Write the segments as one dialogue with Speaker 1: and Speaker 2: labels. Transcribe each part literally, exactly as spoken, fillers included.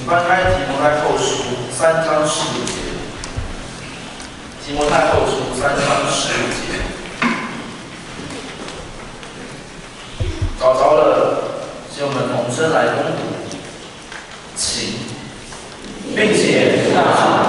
Speaker 1: 翻开提摩太后书三章十五节。提摩太后书三章十五节。找着了，请我们同声来攻读，请，并且让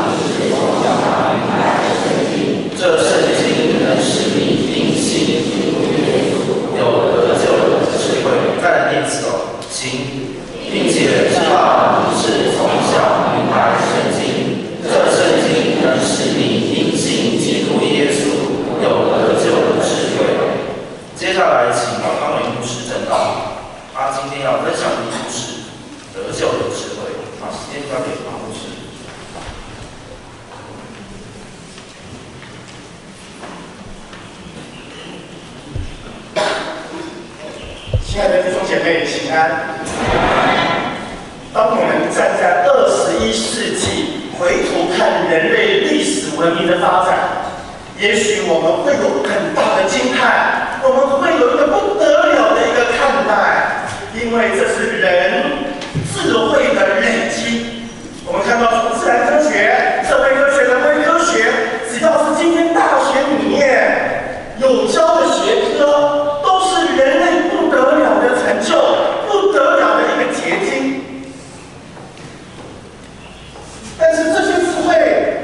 Speaker 1: 这圣经能使你因信有得救的智慧。再来念一次哦，请，并且知道你是从小明白圣经，这圣经能使你因信基督耶稣有得救的智慧。接下来，请王康伟牧师证道，他今天要分享的故事得救的智慧。把时间交给王牧师。
Speaker 2: 亲爱的弟兄姐妹，平安。当我们站在二十一世纪回头看人类历史文明的发展，也许我们会有很大的惊叹，我们会有一个不得了的一个看待，因为这是人智慧的累积。我们看到从自然科学、社会科学、人文科学，只要是今天大学里面有教的学科，都是人类不得了的成就，不得了的一个结晶。但是这些智慧，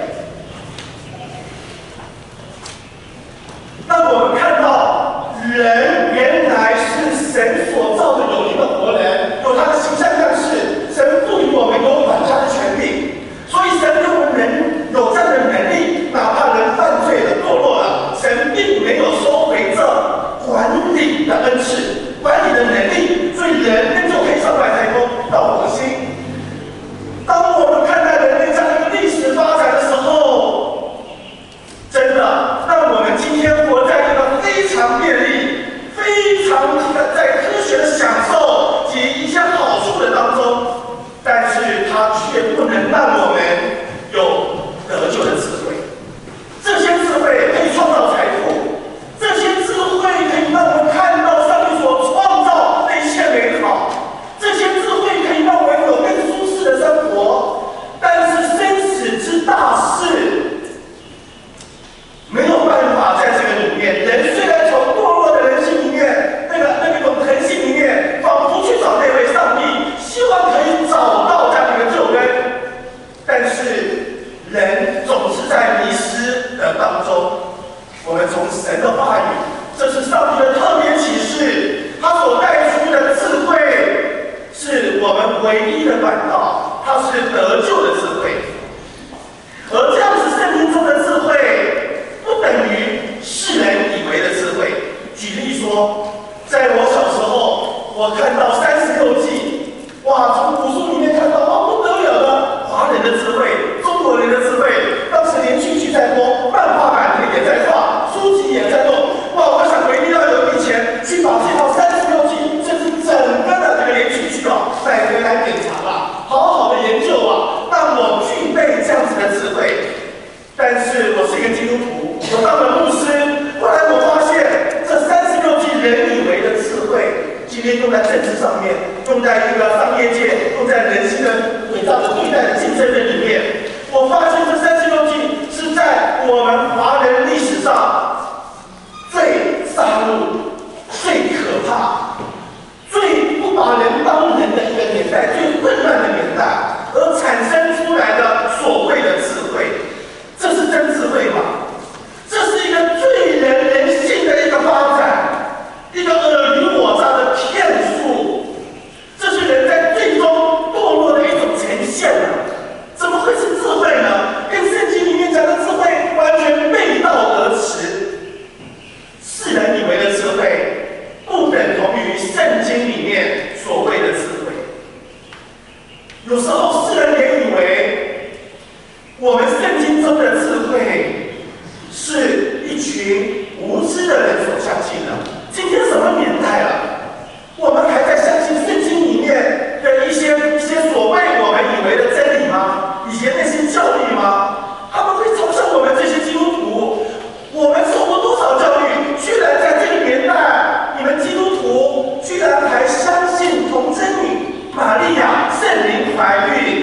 Speaker 2: 让我们看到人原来是神所造的有灵的活人，有他的形象样式，神赋予我们有管家的权利，所以神给我们人有这样的能力，哪怕人犯罪了、堕落了，神并没有收回这管理的恩赐、管理的能力，所以人仍旧可以上来台风到我的心。当我们看待人类这样一个历史发展的时候，真的让我们今天活在一个非常便利、非常在科学的享受及一些好处的当中，但是它却不能让我们有得救的智慧。这些智慧可以创造财富，这些智慧可以让我们看到上帝所创造的一切美好，这些智慧可以让我们有更舒适的生活。但是生死之大事没有办法在这个里面。人虽然从堕落的人性里面，那个那个永恒性里面，仿佛去找那位上帝，希望可以找到这样的一个救恩，但是人总是在迷失的当中。我们从神的话语，这是上帝的特别启示，他所带出的智慧是我们唯一的管道，它是得救的智慧。而这样子圣经中的智慧，不等于世人以为的智慧。举例说，在我小时候，我看到三十六计，哇，从古书里面看到哇不得了的华人的智慧、中国人的智慧。当时连续剧在播，漫画版的也在画，书籍也在弄。哇，我想我一定要有笔钱去把这套三十六计，甚至整个的这个连续剧啊，买回来典藏啊，好好的研究啊，让我具备这样子的智慧。但是我是一个基督徒，我当了牧师，后来我发现这三十六计人以为的智慧，今天用在政治上面，用在这个商业界，用在人性的伪造的对待的竞争力里面。我发现这三十六计是在我们华人历史上最杀戮、最可怕、最不把人当人的一个年代，最混乱的年代，而产生出来的所谓的智慧。这是真智慧吗？这是一个最人人性的一个发展，一个尔虞我诈的骗术，这是人在最终堕落的一种呈现啊！怎么会是智慧呢？跟圣经里面讲的智慧完全背道而驰。世人以为的智慧，不等同于圣经里面所谓的智慧。有时候世人也以为，我们圣经中的智慧是一群无知的人所相信的。今天什么年代了，我们还在相信圣经里面的一些一些所谓我们以为的真理吗？以前那些教育吗？他们会嘲笑我们这些基督徒，我们受过多少教育？居然在这个年代，你们基督徒居然还相信童贞女玛利亚圣灵怀孕，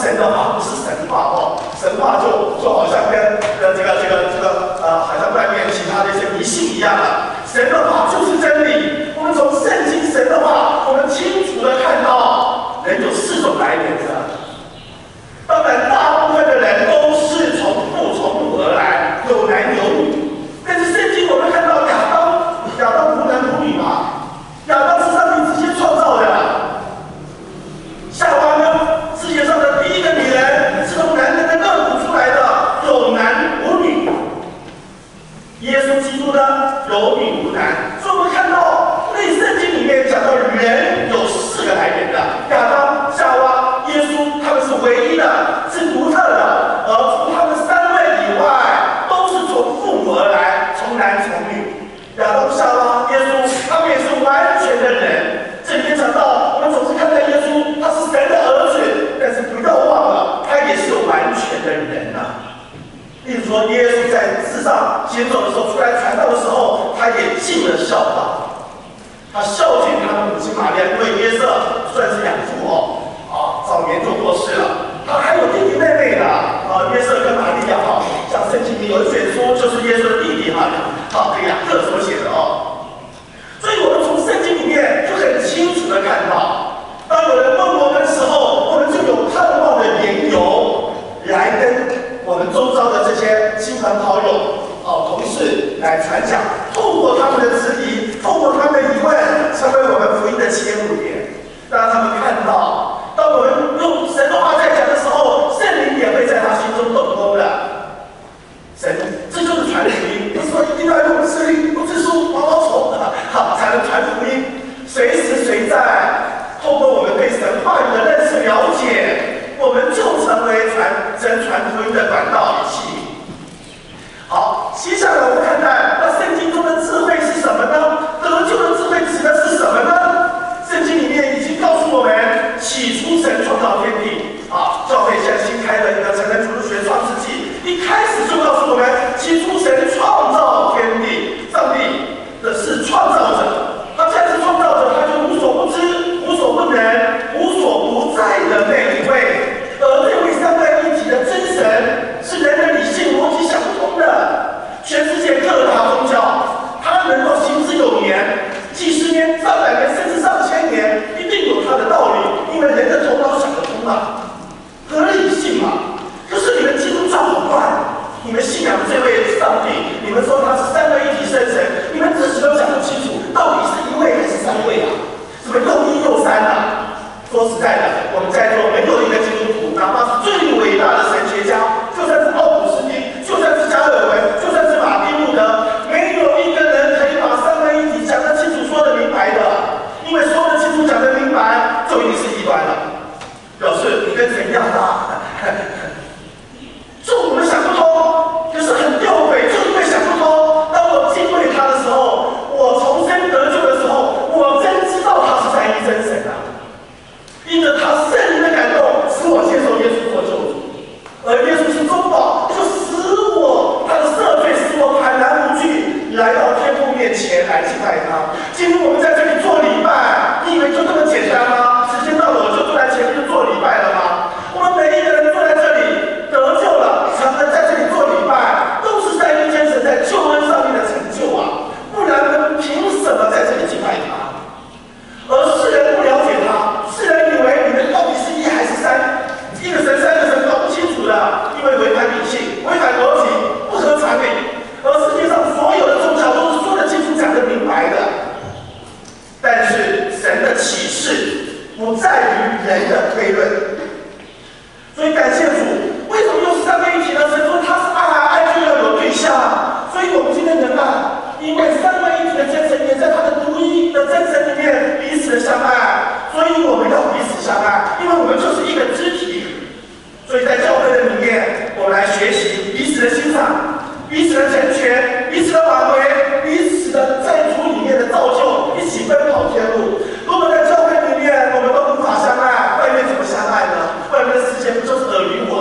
Speaker 2: 神的话，不是神话哦。神话就就好像跟呃这个这个这个呃，好像外面其他的一些迷信一样了。神的话就是真理。我们从圣经神的话，我们清楚的看到，人有四种来源的。当然，大部分的人都是从父从母而来，有男有女。但是圣经我们看到亚当，亚当无男无女嘛，亚当是上帝直接创造的。夏娃呢，世界上的第一个女人是从男人的肋骨出来的，有男无女。耶稣基督呢，有女无男。所以我们看到，那圣经里面讲到人有四个来源的，亚当、夏娃、耶稣，他们是唯一的，是独特的。而除他们三位以外，都是从父母而来，从男从女。亚当、夏娃、耶稣，他们也是完全的人。这里面讲到，我们总是看待耶稣，他是神的儿子，但是不要忘了，他也是完全的人呐、啊。例如说，耶稣在世上行走的时候，出来传道的时候，他也尽了孝道。他孝敬他的母亲玛利亚，因为约瑟算是养父哦，啊，早年就过世了。他还有弟弟妹妹的啊，约瑟跟玛利亚哈，像圣经里有一卷书就是耶稣的弟弟哈，好，这个雅各所写的哦。所以我们从圣经里面就很清楚的看到，当有人问我们的时候，我们就有盼望的缘由来跟我们周遭的这些亲朋好友、哦同事来传讲，透过他们的质疑，透过他们的疑问，成为我们福音的切入点，让他们看到，当我们用神的话在讲的时候，圣灵也会在他心中动工的。神，这就是传福音，不是说一定要用圣灵、用字书、毛毛虫好才能传福音。随时随在，透过我们对神话语的认识、了解，我们就成为传真传福音的管道与器皿。好，接下来我们看看，那圣经中的智慧是什么呢？得救的智慧指的是什么呢？圣经里面已经告诉我们，起初神创造天地。啊，教会现在新开的一个成人主日学创世纪，一开始就告诉我们，起初神创造天地，上帝的是创造者，他既然是创造者，他就无所不知、无所不能、无所不在的那一位。而这位三位一体的真神，是人的理性逻辑想不通的。全世界各大宗教，它能够行之有年，几十年、上百年，甚至上千年，一定有它的道理，因为人的头脑想得通啊。合理性嘛，可是你们基督教好怪，你们信仰这位上帝，你们说他是三位一体圣神，你们自己都讲不清楚，到底是一位还是三位啊？什么又一又三啊？说实在的，我们在座没有一个基督徒，哪怕是最伟大的神学家，就算是奥古斯丁，就算是加尔文，就算是马丁路德，没有一个人可以把三位一体讲得清楚、说得明白的，因为说得清楚、讲得明白，就一定是异端了。表示你跟神一样大，就我们想不通，可是很吊诡，就因为想不通。当我敬畏他的时候，我重生得救的时候，我真知道他是三一真神啊！因着他圣灵的感动，使我接受耶稣做救主，而耶稣是中保，就使我他的赦罪，使我坦然无惧来到天父面前来敬拜他。今天我们在这里做礼拜，你以为就这么简单吗？时间到了，我就坐在前面做礼拜了吗？我们每一个人坐在这里得救了，常常在这里做礼拜，都是在一真神在救恩上面的成就啊！不然我们凭什么在这里敬拜他？而世人不了解他，世人以为你们到底是一还是三，一个神三个神搞不清楚的，因为违反理性、违反逻辑、不合常理。而世界上所有的宗教都是说得清楚、讲得明白的，但是神的启示不在于人的推论。所以感谢主，为什么又是三位一体呢？神说他是爱啊，爱就要有对象。所以我们今天能爱，因为三位一体的真神也在他的独一的真神里面彼此的相爱，所以我们要彼此相爱，因为我们就是一个肢体。所以在教会的里面，我们来学习彼此的欣赏、彼此的成全、彼此的挽回、彼此的在主里面的造就，一起奔跑天路。如果在教会里面我们都无法相爱，外面怎么相爱呢？外面的世界不就是尔虞我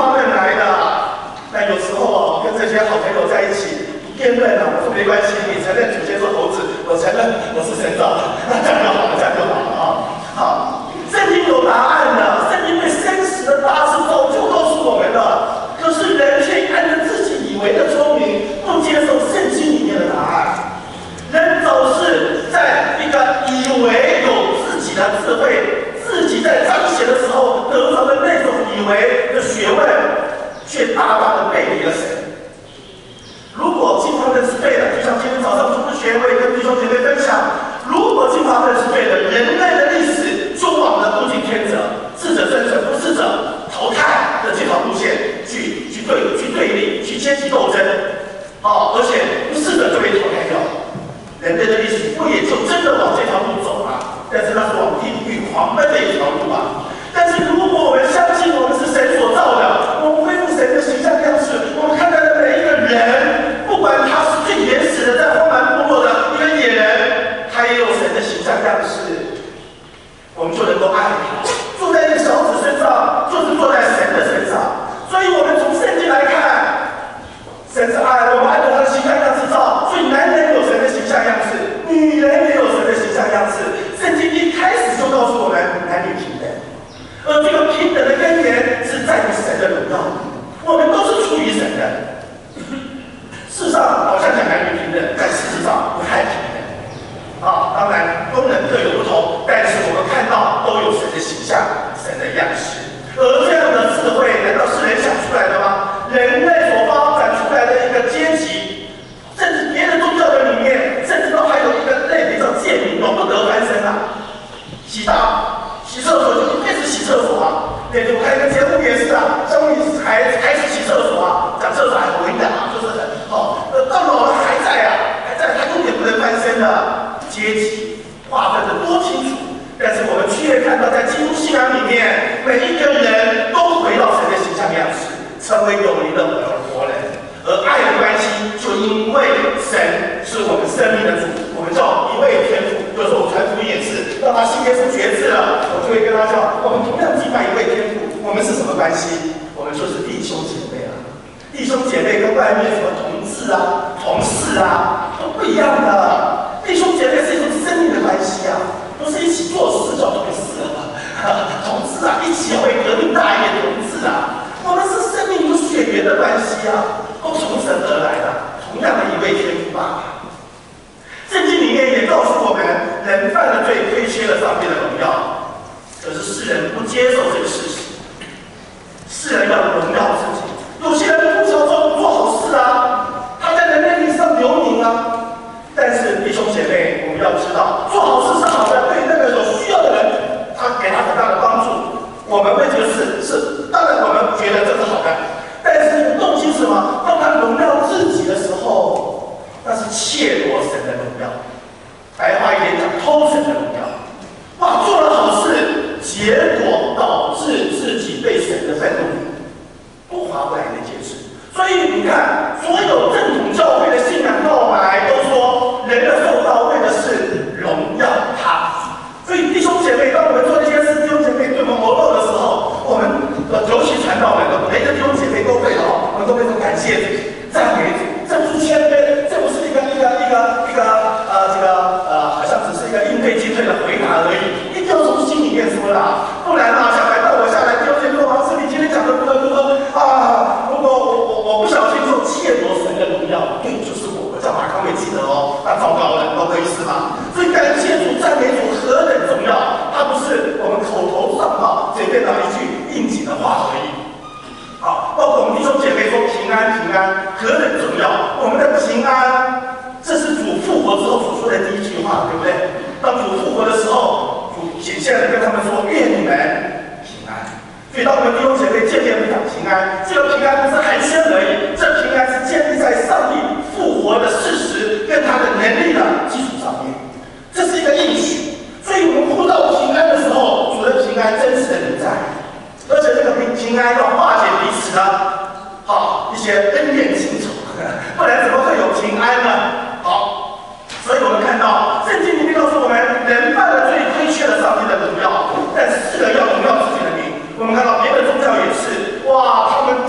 Speaker 2: 他们来的。那有时候啊，跟这些好朋友在一起，辩论啊，我说没关系，你承认祖先是猴子，我承认我是神造的，那这样就好了，这样就好了啊。好，圣经有答案的，圣经对生死的答案是早就告诉我们的，可是人却按照自己以为的聪明，不接受圣经里面的答案。人总是在一个以为有自己的智慧，自己在彰显的时候得到的那种以为的学问，却大大的背离了神。如果进化论是对的，就像今天早上主日学会跟弟兄姐妹分享，如果进化论是对的，人类的历史就往了物竞天择、适者生存、不适者淘汰的这条路线去去对去对立、去阶级斗争，啊，而且不适者就被淘汰掉。人类的历史不也就真的往这条路走了？但是那是往地狱狂奔的一条路啊！但是如果我们相信我们是神所造的，我们恢复神的形象样式，我们看待的每一个人，不管他是最原始的在荒蛮部落的一个野人，他也有神的形象样式，我们就能够爱他。住在一个小子身上，就是坐在神的身上。所以我们从圣经来看，神是爱，我们按照他的形象样式造，所以男人有神的形象样式，女人也有神的形象样式。圣经一开始就告诉我们男女平等。而这个平等的根源是在于神的荣耀，我们都是出于神的。世上好像讲男女平等，但事实上不太平等。啊，当然功能各有不同，但是我们看到都有神的形象、神的样式。而这样的智慧，难道是人想出来的吗？人类所发展出来的一个阶级，甚至别的宗教的里面，甚至都还有一个类别叫贱民，容不得翻身啊，洗大。洗厕所就一辈子洗厕所啊！对，我看一个节目也是啊，教你还还是洗厕所啊，讲厕所还不会讲啊，就是很好，呃，到老了还在啊，还在，他永远不能翻身的。阶级划分的多清楚，但是我们却看到在基督信仰里面，每一个人都回到神的形象样式，成为有灵的活人。而爱的关系，就因为神是我们生命的主，我们叫一位天父。就是我传福音也是，让他信耶稣决志了，我就会跟他讲，我们同样敬拜一位天父，我们是什么关系？我们就是弟兄姐妹啊。弟兄姐妹跟外面什么同志啊、同事啊都不一样的。弟兄姐妹是一种生命的关系啊，不是一起做事叫同事啊，同志啊，一起为革命大业同志啊。我们是生命有血缘的关系啊，都从神而来的，同样的一位天父爸爸。圣经里面也告诉我们，人犯了罪，亏缺了上帝的荣耀。可是世人不接受这个事实，世人要荣耀自己。有些人不想做做好事啊，他在人类历史上留名啊。但是弟兄姐妹，我们要知道，做好事是好的，对那个有需要的人，他给他很大的帮助。我们为这个事是，当然我们觉得这是好的，但是动机是什么？当他荣耀自己的时候，那是窃夺神的荣耀。白话一点讲，偷神的荣耀。哇，做了好事，结果导致自己被神的愤怒，不划不来的一件事。所以你看，所有正统教会的信仰告白都说，人的受造为的是荣耀他。所以弟兄姐妹，当我们做这些事，弟兄姐妹对我们磨漏的时候，我们尤其传道人的每一个弟兄姐妹都会哦，我们都会说感谢主、赞美主，这不是谦卑，这不是一个一个一个一个呃这个呃，好像只是一个应对进退的回答而已，一定要从心里面说的，不然啊，小孩到我下来，弟兄姐妹说，王师你今天讲的如何如何啊？如果我我我不小心就窃夺神的荣耀，对，就是我，我叫马康伟记得哦，那糟糕了，懂我意思吗？所以感谢主、赞美主何等重要，它不是我们口头上啊随便的一句应景的话而已。好，包括我们弟兄姐妹说平安平安何等重要，我们的平安，这是主复活之后所说的第一句话，对不对？当主复活的时候，主显现了跟他们说，愿你们平安。所以当我们弟兄姐妹见面会讲平安，这个平安不是寒暄而已，这平安是建立在上帝复活的事实跟他的能力的基础上面，这是一个应许。所以我们呼到平安的时候，主的平安真实的临在，而且这个平平安要化解彼此的好一些恩怨情仇，不然怎么会有平安呢？好，所以我们看到圣经里面告诉我们，人犯了罪，亏缺了上帝的荣耀，但是世人要荣耀自己的名。我们看到别的宗教也是，哇，他们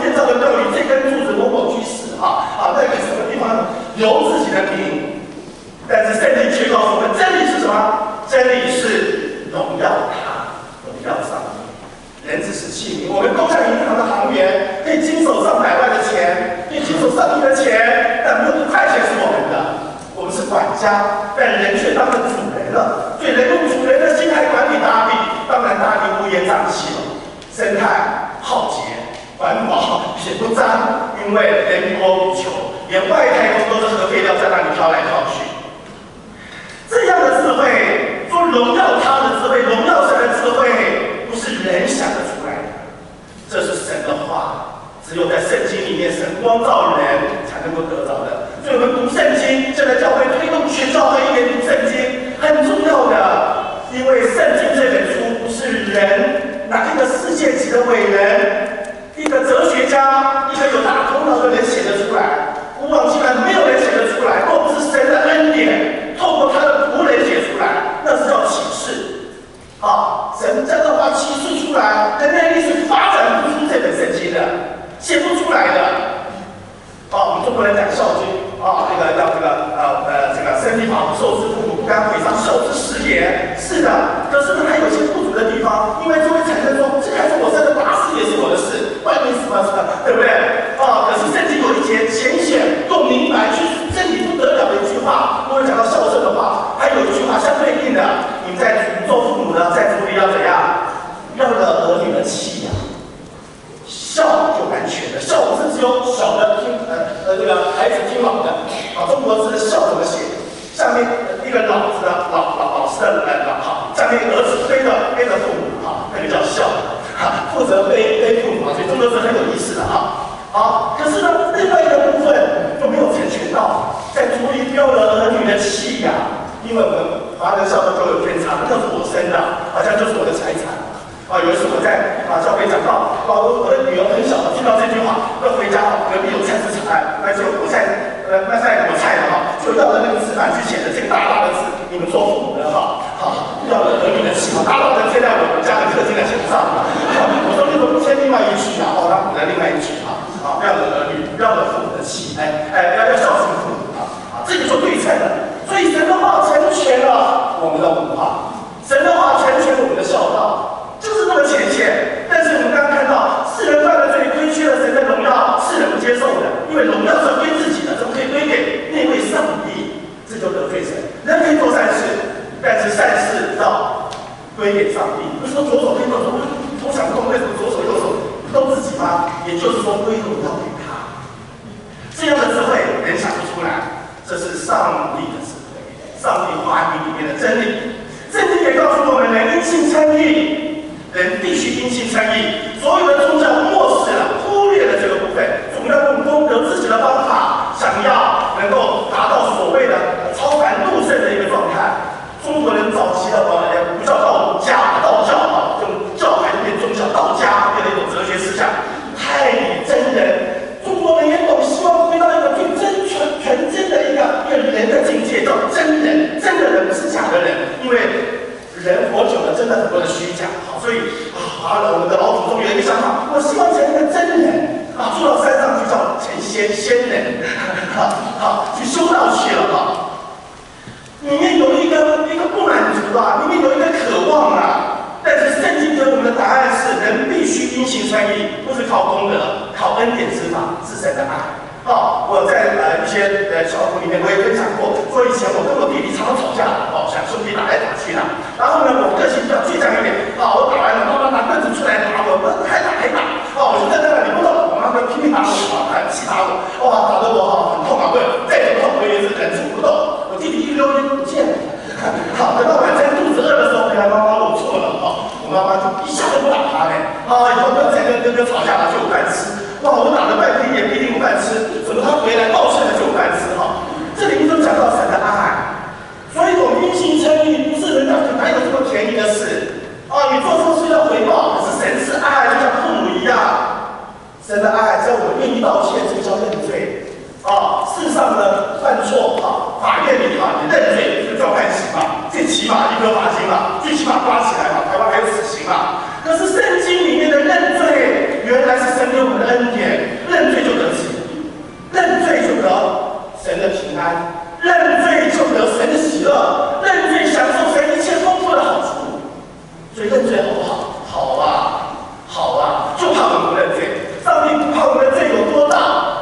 Speaker 2: 家，但人却当了主人了。所以人用主人的心来管理大地，当然大地乌烟瘴气了，生态浩劫，环保也不脏，因为人多无求，连外太空都是核废料在那里飘来飘去。这样的智慧，说荣耀他的智慧，荣耀神的智慧，不是人想得出来的，这是神的话。只有在圣经里面，神光照人才能够得到的。所以我们读圣经，现在教会推动全教会一年读圣经，很重要的。因为圣经这本书不是人哪一个世界级的伟人，一个哲学家，一个有大头脑的人写得出来。古往今来没有人写得出来，若不是神的恩典，透过他的仆人写出来，那是叫启示。啊，神真的把启示出来，人类历史发展不出这本圣经的。写不出来的，啊，我们中国人讲孝经，啊，那个叫这个呃呃这个身体发肤受之父母，不敢毁伤，孝之始也。是的，可是呢还有些不足的地方，因为就会产生说，这还是我生的，打死也是我的事，外面什么什么，对不对？啊，可是圣经有一节浅显又明白，却是真理不得了的一句话。如果讲到孝顺的话，还有一句话相对应的，你们在做父母的，在主里要怎样？要惹儿女的气呀。孝就完全的，孝不是只有小的听呃呃这个孩子听老的啊。中国字的孝怎么写？下面一个老子的老老老师的呃老哈，下面儿子背着背着父母哈，那个叫孝哈，负责背背父母啊。所以中国字很有意思的哈。好，可是呢，另外一个部分就没有成全到，在主里丢了儿女的气呀、啊，因为我们华人孝道都有偏差，那是我生的，好像就是我的财产。啊，有一次我在啊教会讲到，啊我我的女儿很小，听到这句话，要回家，隔壁有菜市场，哎，那就我菜呃卖菜我菜的哈，就要了那个纸板去写的这个大大的字，你们做父母的哈，好，要了儿女的气，大大的贴在我们家的客厅的墙上。我说你怎么不签另外一句啊？哦，他补了另外一句啊，啊，要了儿女，要了父母的气，哎哎，要要孝顺父母啊，啊，这个就对称了。所以神的话成全了我们的文化，神的话成全我们的孝道。就是那么浅显，但是我们刚刚看到，世人犯了罪，亏缺了神的荣耀，世人不接受的，因为荣耀是归自己的，怎么可以归给那位上帝？这就得罪神。人可以做善事，但是善事要归给上帝。不是说左手跟右手，头想不通，为什么左手右手都自己吗？也就是说，归荣耀给他。这样的智慧，人想不出来，这是上帝的智慧，上帝话语里面的真理。圣经也告诉我们，人因信称义。人必须因信称义，所有的宗教漠视了、忽略了这个部分，总要用功得自己的方法，想要能够达到所谓的超凡入圣的一个状态。中国人早期的呃不叫道家，道教啊，用教派变宗教，道家变成一种哲学思想，太以真人。中国人也懂，希望回到一个最真纯纯真的一个一个人的境界，叫真人。真的人不是假的人，因为人活久了，真的很多的虚假，好，所以啊，我们的老祖宗有一个想法，我希望成一个真人啊，住到山上去叫成仙仙人，好，好，去修道去了哈。里面有一个一个不满足啊，里面有一个渴望啊，但是圣经给我们的答案是，人必须因信称义，不是靠功德，靠恩典之法，是神的爱。哦，我在呃一些呃小组里面我也分享过，说以前我跟我弟弟常常吵架，哦，想兄弟打来打去的。然后呢，我个性比较倔强一点，啊、哦，我打完了，妈妈拿棍子出来打我，我还打还打，哦，我就站在那里不动，我妈妈拼命打我，啊，气打我，哇，打得我哈很痛啊，不，再怎么痛我也是忍住不动。我弟弟一溜烟不见了。好，等到晚上肚子饿的时候，原来妈妈我错了，哦，我妈妈就一下就不打他嘞，啊，以后不要再跟哥哥吵架了，就有饭吃。哇，我打了半天也不一定有饭吃，怎么他回来抱歉了就有饭吃哈？这里面都讲到神的爱，所以我们因信称义，不是人家哪有这么便宜的事啊？你做错事要回报，可是神是爱，就像父母一样。神的爱，只要我们愿意道歉，这个叫认罪啊。事实上呢，犯错啊，法院里啊，你认罪就叫判刑嘛，最起码一颗罚金嘛，最起码抓起来嘛，台湾还有死刑嘛。可是圣经里面的认罪，原来是神给我们的恩典，认罪就得喜，认罪就得神的平安，认罪就得神的喜乐，认罪享受神一切丰富的好处。所以认罪好不好？好啊，好啊，就怕我们不认罪。上帝不怕我们的罪有多大，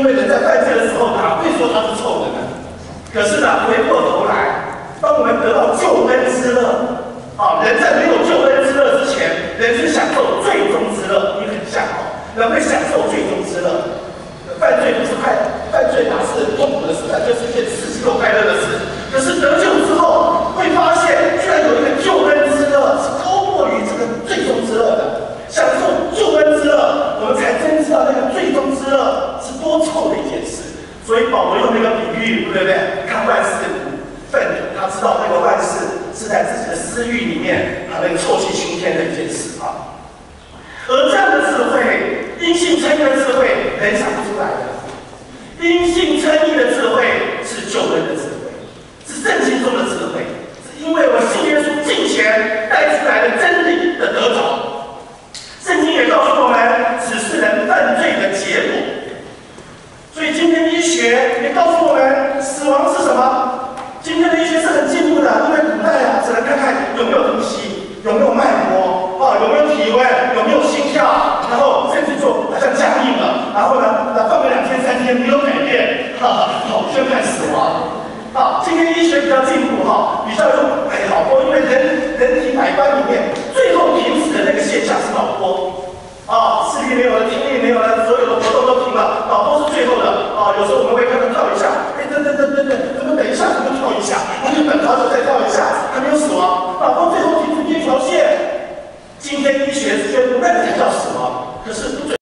Speaker 2: 因为人在犯罪的时候哪会说他是臭的呢？可是呢，回过头来，当我们得到救恩之乐，啊，人在没有救恩之乐之前，人是享受最终之乐，你很像哦，人会享受最终之乐。犯罪不是快，犯罪哪是痛苦的事，犯罪是一件刺激又快乐的事。可是得救之后，会发现居然有一个救恩之乐是高过于这个最终之乐的。享受救恩之乐，我们才真知道那个最终之乐是多臭的一件事。所以保罗用那个比喻，对不对？看万事如粪土，他知道那个万事是在自己的私欲里面，他那个臭气熏天的一件事啊。而这样的智慧，因信称义的智慧，人想不出来的。因信称义的智慧是救恩的智慧，是圣经中的智慧，是因为我信耶稣进前带出来的真理的得着。圣经也告诉我们，只是人犯罪的结果。所以今天医学也告诉我们，死亡是什么？今天的医学是很进步的，因为古代啊，只能看看有没有呼吸，有没有脉搏，啊，有没有体温，有没有心跳，然后甚至就好像僵硬了，然后呢，那放个两天三天没有改变，哈哈，好，宣判死亡。啊，今天医学比较进步哈，比较用哎脑波，因为人人体百官里面最后停止的那个现象是脑波。啊，视力没有了，听力没有了，所有的活动都停了，脑波是最后的。啊，有时候我们会看到跳一下，哎，等等等等等，怎么等一下怎么跳一下，然后就等好久再跳一下，还没有死亡，脑波最后停止一条线。今天医学宣布那个才叫死亡，可是不准。